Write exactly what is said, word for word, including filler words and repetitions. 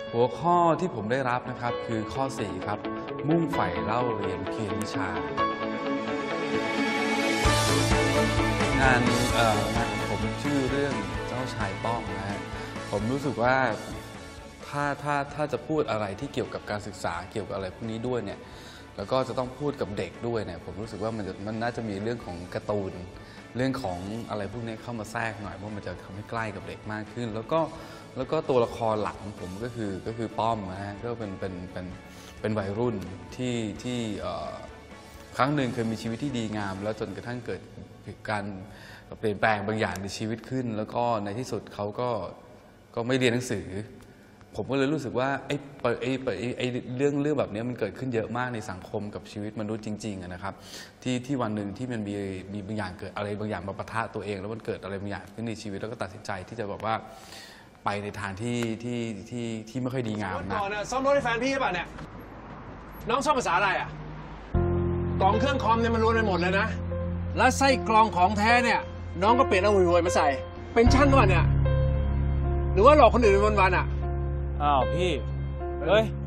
หัวข้อที่ผมได้รับนะครับคือข้อสี่ครับมุ่งใฝ่เล่าเรียนเพียรวิชางานเอ่องานของผมชื่อเรื่องเจ้าชายป้อมนะฮะผมรู้สึกว่าถ้าถ้าถ้าจะพูดอะไรที่เกี่ยวกับการศึกษาเกี่ยวกับอะไรพวกนี้ด้วยเนี่ยแล้วก็จะต้องพูดกับเด็กด้วยเนี่ยผมรู้สึกว่ามันจะมันน่าจะมีเรื่องของการ์ตูนเรื่องของอะไรพวกนี้เข้ามาแทรกหน่อยเพราะมันจะทำให้ใกล้กับเด็กมากขึ้นแล้วก็แล้วก็ตัวละครหลักของผมก็คือก็คือป้อมนะฮะก็เป็นเป็นเป็นเป็นวัยรุ่นที่ที่ครั้งหนึ่งเคยมีชีวิตที่ดีงามแล้วจนกระทั่งเกิดการเปลี่ยนแปลงบางอย่างในชีวิตขึ้นแล้วก็ในที่สุดเขาก็ก็ไม่เรียนหนังสือผมก็เลยรู้สึกว่าไอ้ไอ้ไอ้ไอ้เรื่องเรื่องแบบนี้มันเกิดขึ้นเยอะมากในสังคมกับชีวิตมนุษย์จริงๆนะครับที่ที่วันหนึ่งที่มันมีมีบางอย่างเกิดอะไรบางอย่างมาปะทะตัวเองแล้วมันเกิดอะไรบางอย่างขึ้นในชีวิตแล้วก็ตัดสินใจที่จะบอกว่าไปในทางที่ที่ที่ที่ไม่ค่อยดีงามนะก่อนนะซ่อมรถให้แฟนพี่หรือเปล่าเนี่ยน้องชอบภาษาอะไรอ่ะกล่องเครื่องคอมเนี่ยมันรวนไปหมดเลยนะแล้วไส้กรองของแท้เนี่ยน้องก็เปลี่ยนเอาห่วยๆมาใส่เป็นช่างก่อนเนี่ยหรือว่าหลอกคนอื่นวันๆอ่ะอ้าวพี่เฮ้ย